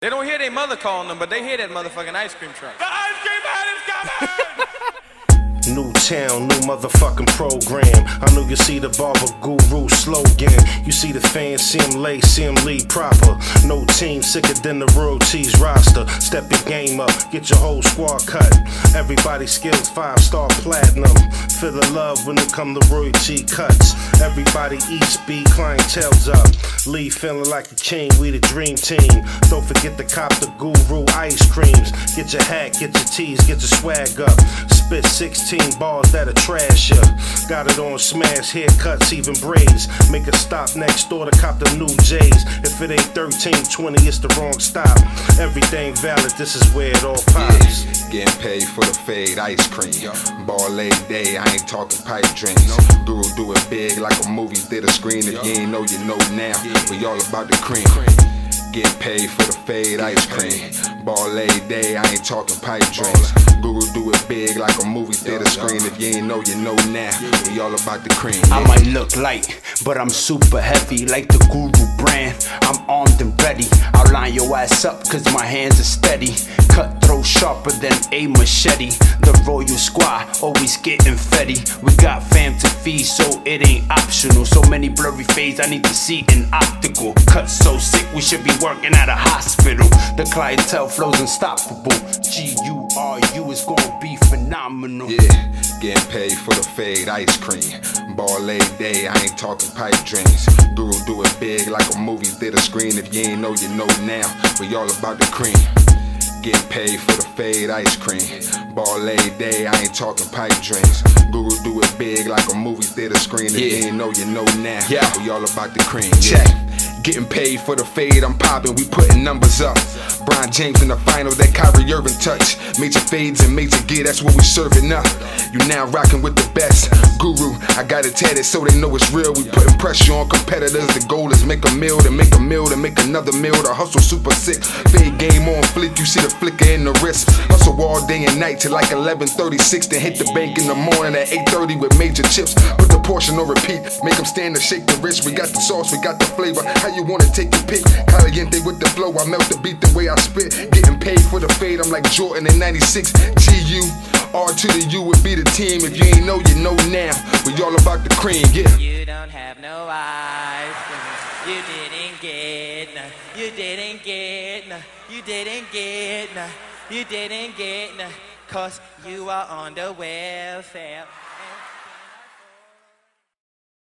They don't hear their mother calling them, but they hear that motherfucking ice cream truck. The ice cream man is coming! New town, new motherfucking program. I know you see the Barber Guru slogan. You see the fans, see him lay, see him lead proper. No team sicker than the royalties roster. Step your game up, get your whole squad cut. Everybody skills 5-star platinum. Feel the love when it come to royalty cuts. Everybody eats, beat, clientele's up. Leave feeling like a king, we the dream team. Don't forget to cop the Guru ice creams. Get your hat, get your tees, get your swag up. Spit 16 bars that'll trash ya. Got it on smash, haircuts, even braids. Make a stop next door to cop the new J's. If it ain't 1320, it's the wrong stop. Everything valid, this is where it all pops. Yeah, getting paid for the fade ice cream. Ball late day, I ain't talking pipe dreams. Guru do it big like a movie theater screen. If you ain't know, you know now. We all about the cream. Getting paid for the fade ice cream. Ball late day, I ain't talking pipe dreams. Guru do it big like a movie theater screen. If you ain't know, you know now. We all about the cream. I might look light, but I'm super heavy like the Guru brand. I'm armed and ready. I'll line your ass up cause my hands are steady. Cutthroat sharper than a machete. The Royal Squad always getting fetty. We got fam to feed so it ain't optional. So many blurry fades I need to see in optical. Cut so sick we should be working at a hospital. The clientele flow's unstoppable. GURU is gonna be phenomenal. Yeah, getting paid for the fade ice cream. Ball late day, I ain't talking pipe dreams. Guru do it big like a movie theater screen. If you ain't know, you know now. We all about the cream. Getting paid for the fade ice cream. Ball late day, I ain't talking pipe dreams. Guru do it big like a movie theater screen. If you ain't know, you know now. Yeah, we all about the cream. Check. Getting paid for the fade, I'm popping, we putting numbers up. Brian James in the final, that Kyrie Irving touch. Major fades and major gear, that's what we serving up. You now rocking with the best. Guru, I got it tatted so they know it's real. We putting pressure on competitors. The goal is make a meal, to make a meal, to make another meal. The hustle super sick. Fade game on flick, you see the flicker in the wrist. Hustle all day and night till like 11:36. Then hit the bank in the morning at 8:30 with major chips. Put the portion on repeat, make them stand and shake the wrist. We got the sauce, we got the flavor. How you wanna take your pick? Caliente with the flow, I melt the beat the way I spit. Getting paid for the fade, I'm like Jordan in 96. GU, R to the U would be the team. If you ain't know, you know now. We all about the cream, yeah. You don't have no eyes. You didn't get none. You didn't get none. You didn't get none. You didn't get none. 'Cause you are on the welfare.